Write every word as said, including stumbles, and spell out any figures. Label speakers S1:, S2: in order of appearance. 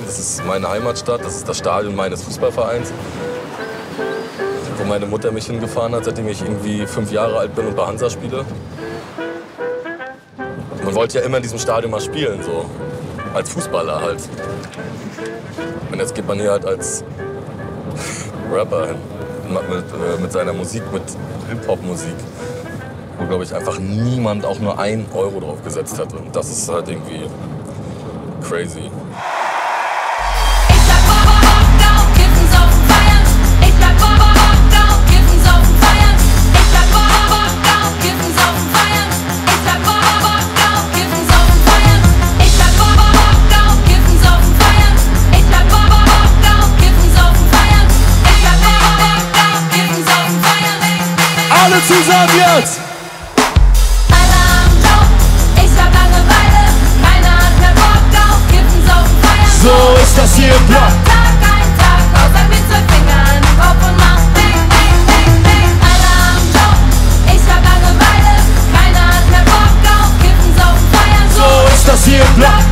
S1: Das ist meine Heimatstadt, das ist das Stadion meines Fußballvereins, wo meine Mutter mich hingefahren hat, seitdem ich irgendwie fünf Jahre alt bin und bei Hansa spiele. Man wollte ja immer in diesem Stadion mal spielen, so als Fußballer halt. Und jetzt geht man hier halt als Rapper hin, mit, mit seiner Musik, mit Hip-Hop-Musik, wo, glaube ich, einfach niemand auch nur ein Euro drauf gesetzt hat. Und das ist halt irgendwie crazy.
S2: Alle zusammen jetzt!
S3: Alle am Job, ich hab Langeweile, keiner hat mehr Bock auf Kiffen, Saufen, Feiern.
S2: So ist das hier im Block.
S3: Tag ein Tag, außer mit zwei Fingern im Kopf und mach bing, bing, bing, bing. Alle am Job, ich hab Langeweile, keiner hat mehr Bock auf Kiffen, Saufen, Feiern.
S2: So ist das hier im Block.